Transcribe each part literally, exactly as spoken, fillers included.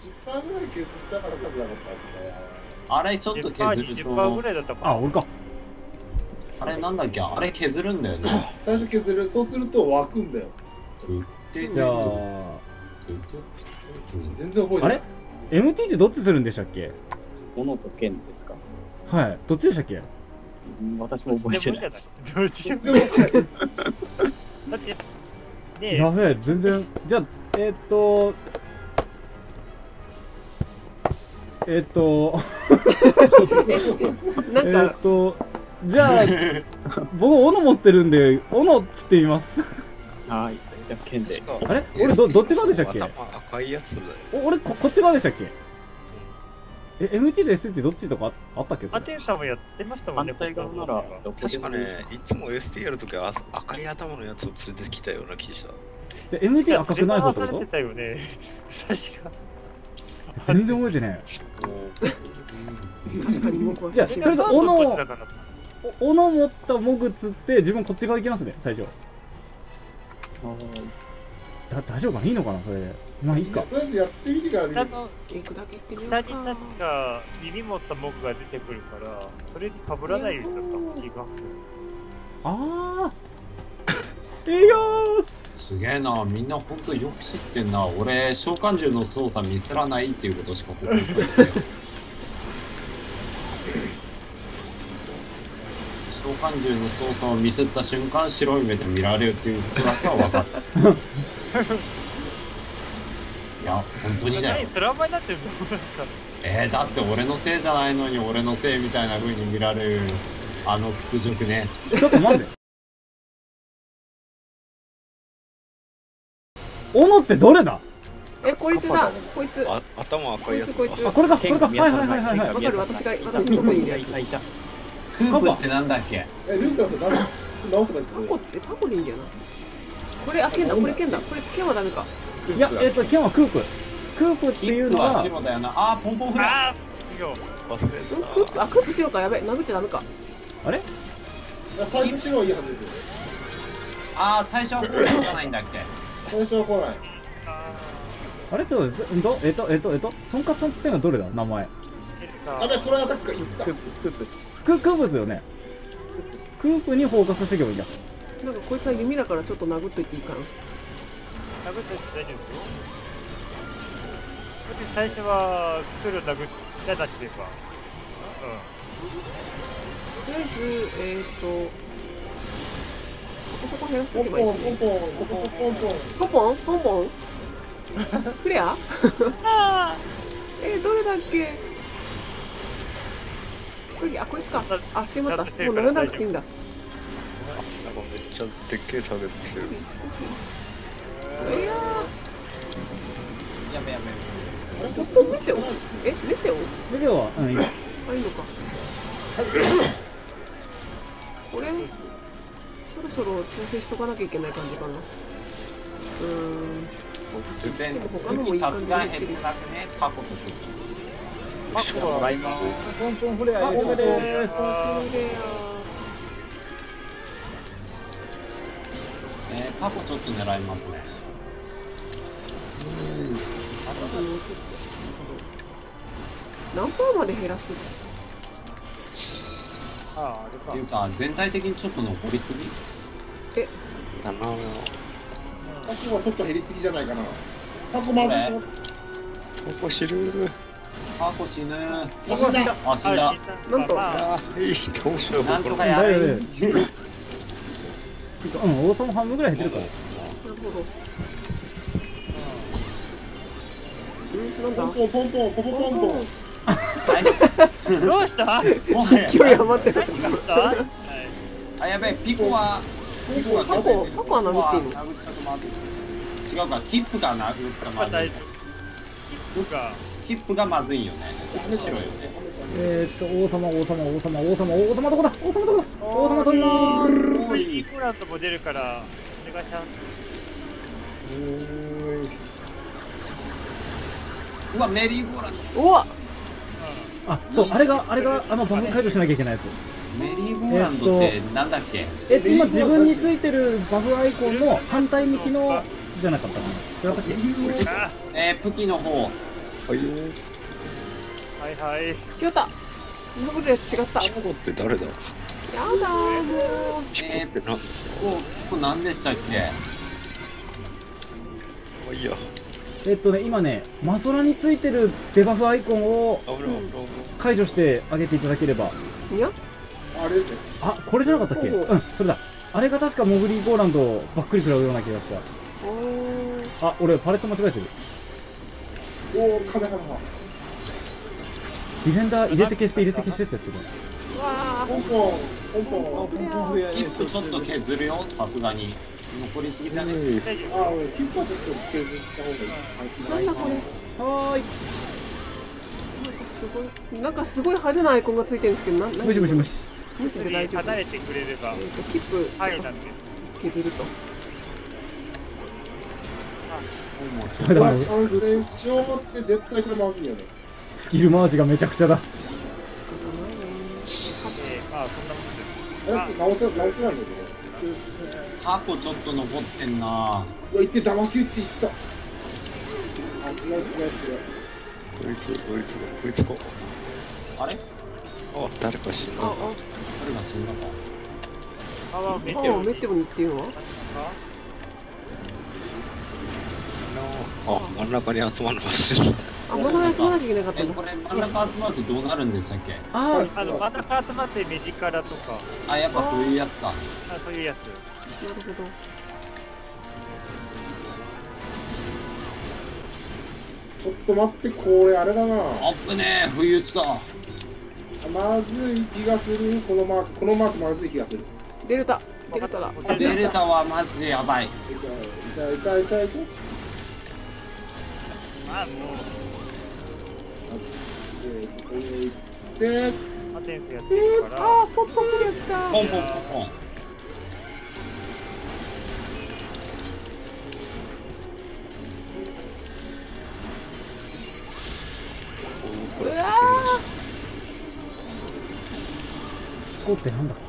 じゅっパーセントぐらい削ったから数なかったんだよ。 あれちょっと削るじゅっパーセントぐと、 らいだったかな。 あ、俺か。 あれなんだっけ、あれ削るんだよね。 最初削る、そうすると湧くんだよ。 でじゃあ、 全然覚えてない。 あれ エムティー ってどっちするんでしたっけ？ 斧と剣ですか？ はい。どっちでしたっけ？ うん私も覚えてないです。 どっちでも全然覚えてない。 だって、ねやべえ、全然。じゃあ、えーっと、えーっと、 なんえーかっと、じゃあ、僕、斧持ってるんで、斧っつってみます。 はい。じゃあ剣で。 あれ俺ど、どっち側でしたっけ？ 頭赤いやつだよ。 お俺こ、こっち側でしたっけ？え、エムティー と エスティー ってどっちとかああったっけ？ アテンさんもやってましたもんね。 反対側ならどこで確かもいいですね、いつも エスティー やるときはあ赤い頭のやつを連れてきたような気がした。 で エムティー 赤くない方ってこと連れ回されて？たよね。確か。 全然覚えてね確かに僕はえ。じゃあ、とりあえず斧どっをちだかな。 お斧持ったモグ釣って自分こっち側行きますね、最初。だ大丈夫かな、いいのかな、それで。まあいいか。 とりあえずやってみてから見る。 下の行くだけ行ってみよう下か。 に確か耳持ったモグが出てくるから、それに被らないようになった気がする。 あー。いやーす。 すげえな、みんなほんとよく知ってんな。俺、召喚獣の操作ミスらないっていうことしかここに書いてない。召喚獣の操作をミスった瞬間、白い目で見られるっていうことだけは分かった。いや、本当にだよ何。トラウマになってるの？ えー、だって俺のせいじゃないのに俺のせいみたいな風に見られるあの屈辱ね。 ちょっと待って。斧ってどれだ？ え、こいつだ。こいつ。 あ頭赤こいやついつこいつ。 あ、これか、これか。はいはいはいはいはい。 わかる、私が私のとこにいるやつ。 いたいた。 クープってなんだっけ？ え、ルークさんそれ何直せばいいですよね。 タコってタコでいいんだよな。これあ剣だ、これ剣だ。これ剣はダメか。 いや、えっと、剣はクープ。クープってキいうのは、 ップは白だよな。あー、ポンポンフラ。 あー、よ。 忘れうんクープあクープ白かやべ殴っちゃダメか。 あれ最初白はいいはずですよ。 あー、最初はこうじゃないんだっけ？ 最初は来ない。 あれちょっと、うんと、えっと、えっと、えっと、とんかつさんつってのはどれだ名前。 あべ、トライアタックがいった。 クープクープです。 ククープですよね。クープにフォーカスしていけばいいんだ。 なんかこいつは弓だからちょっと殴っといていいかな。 殴って大丈夫ですよ。最初は黒殴ってなければ。 とりあえずえっとここそこ減らしてポンポンおけばいいポンポンポンポンポンポン。 ポンポンポンポンクレアえー、どれだっけこれあ、こいつか。あ、しまった。もう殴らなくていいんだ。 なんかめっちゃでっけえターゲットしてる。 いややべやべ。 ー、ほっとメテオえ、メテオビデオは、うん、いいよ。 あ、いいのか。これ、そろそろ調整しとかなきゃいけない感じかな。うーん。 全武器さすが減ってなくね、パコと武器。 パコはライマー。 ポンポンフレア入れてでーす。 えー、パコちょっと狙いますね。 何パーまで減らすああ、あれかっていう。か、全体的にちょっと残りすぎ？ え、 あのパコはちょっと減りすぎじゃないかな。パコまずい。 ここ知る。 パコ死ぬ。 あ、死んだ。 あ、死んだ。 なんとまああー、いい、どうしよう。 なんとかやれ。 うん、王様半分ぐらい減ってるから。 なるほど。うん、なんだポンポンポンポンポンポンポンポン。 どうした？ もはや。 勢い余ってる。 何がした？はい。 あ、やべえ、ピコは。ピコがパコパコは殴っていいの殴っちゃうとまずい。違うか、キップが殴ったらまずい。 キップがキップがまずいよね。白いよね。 えーっと、王様、王様、王様、王様、王様どこだ王様どこだ王様取りまーす。 メリーゴーランドも出るからお願いします。 うわ、メリーゴーランド。 おわあ、そう、あれが、あれが、あの、バグ解除しなきゃいけないやつ。 メリーゴーランドってなんだっけ？ えっと、今自分についてるバグアイコンの反対向きの、じゃなかったかな。違ったっけ？ あえー、プキの方。 はいよはいはい。 違った今までやつ違ったー。 やキコって誰だ？ だーもうキコって何ですか？ ここ、ここ何でしたっけ？ まあいいや。 えっとね、今ね、マソラについてるデバフアイコンを危ない危ない危ない。 解除してあげていただければ。 いやあれですね。 あ、これじゃなかったっけ？ ほううん、それだ。あれが確かモグリーゴーランドをばっくり食らうような気がした。 おーあ、俺パレット間違えてる。 おお、カメハメハ。 ディフェンダー入れて消して入れて消してってやってる。 うわポンポン、ポンポン。 キップちょっと削るよ、さすがに。残りすぎじゃね？ 大丈ああ、キップはちょっと削った方がいい。 ーなんだこれはーい。 すごいなんかすごい派手なアイコンがついてるんですけどな何無視無視無視。 無視夫。 で大丈夫離れてくれれば。 えーとキップはいなんで。 削るともうちょっだから感染症って絶対これまずいよね。 スキル回しがめちゃくちゃだ。 えー、まあそんなもんです。 あれって直せ、直せないんだけど。 過去ちょっと残ってんな。 うわ、いって騙し討ちいった。あ、違う違う違う。 こいつこいつこいつこ。 あれ？ あ、誰か死んだ。 あ誰が死んだか。 あはメあテオあメテオにっていうのはあ、真ん中に集まるの忘れた。 あまだ集まなきゃいけなかったえ、 のこれ真ん中集まるとどうなるんでしたっけ？ ああの真ん中集まって目力とか、 あ、やっぱそういうやつか。 あそういうやつ。 なるほどちょっと待って、これあれだな。 あっぶねえ、不意打ちだ。 まずい気がする。このマーク、このマークまずい気がする。 デルタデルタだデルタはマジでやばい。 痛い痛い痛い痛い。 あもで、 うアテンスやってるから。 あーポッポッポやったポンポンポンポン。 うわー、こうってなんだ。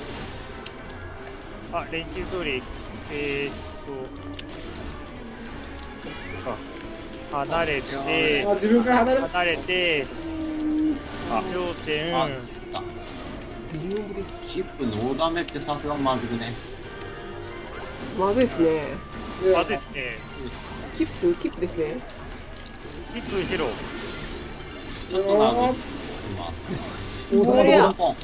あ練習通りえー、っとか離れてあ、自分から離れ離れてあ頂点あ、知った。 ー微妙ですキップノーダメってさすがまずくね。 まずいですねでまずいですね。 キップキップですねキップ後ろちょっとな、今。 王様これやポンポン。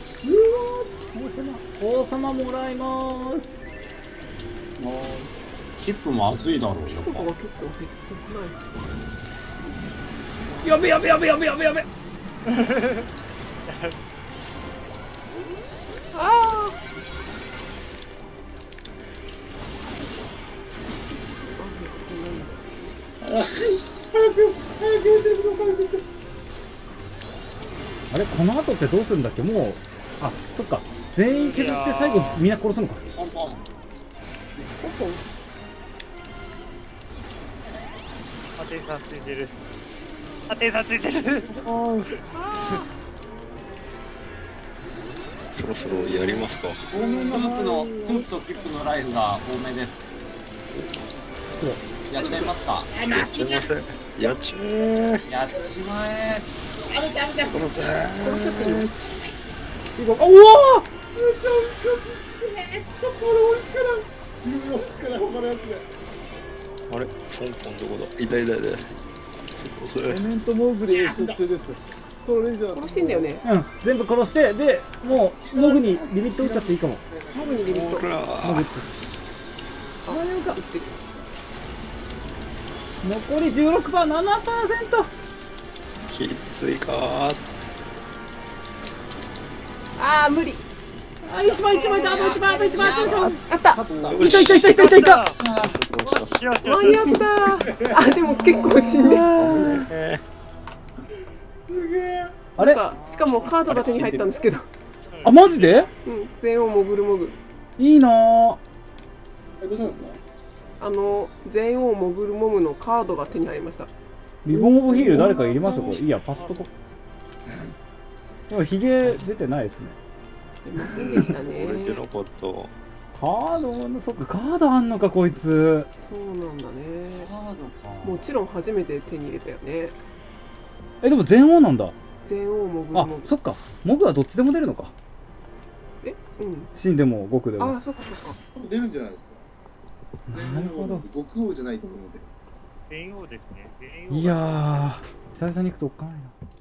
王様もらいまーす。 キップまずいだろう、やっぱ。 ここが結構減ってないやべやべやべやべやべやべ。 あ早く、早くやってるの回復して。 あれこの後ってどうするんだっけ？もう、あ、そっか。全員削って最後みんな殺すのか。 ポンポン。 ポンポンアテンさんついてるアテンさんついてるそろそろやりますか。 スープの、スープとキップのライフが多めです。やっちゃいますか？ すいません。やっちゃえ。 やっちまえ。 あれダメじゃん。 このぜおお。 ちょっとしてちょっと俺追いつかない自分追いつかない他のやつであれ、ポンポンどこだ。いたいたいた。ちょっと遅い。 メントモグリー設定です。これじゃ殺してんだよねうん、全部殺してでもうモグにリミット打っちゃっていいかも。 モブにリミットほらモグってあ間に合うか打ってる残り じゅうろくパーセント、ななパーセント。 きついか。 あー無理あ、一枚一枚だ、あと一枚、あと一枚、あと一枚。 あったいたいたいたいたいたいた。 よしよしよし間に合ったあでも結構死んでるすげえあれ、 なんかしかもカードが手に入ったんですけどあ、マジで？ うん全王モグルモグいいなぁ。 えどうしたんですかあの全王モグルモグのカードが手に入りましたリボンオブヒール誰かいりますこれ。いいや、パスとこ。でもヒゲ出てないですね。 出ませんでしたこれね出なかった。 カードの、そっか、カードあんのか、こいつ。 そうなんだね。 カードか。 もちろん初めて手に入れたよね。 え、でも全王なんだ。 全王モグあモ、グ。 そっか。モグはどっちでも出るのか。 えうん。 死んでも極でも。 あ、そっかそっか。 多分出るんじゃないですか。 なるほど。 極王じゃないと思うので。 全王ですね。全王がいやー、久々に行くとおっかないな。